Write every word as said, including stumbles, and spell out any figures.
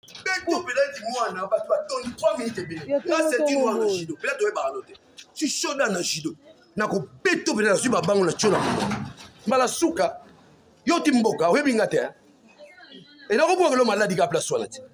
Beto peut-être moi na ba toi trois minutes bien. Là c'est une noire de judo. Peut-être ouais ba noter. Je suis chaud dans le judo. Na ko beto peut-être sur ba bango na tchola. Mala suka yo timboka we bingate. Et là on voit que le malade il a place soin.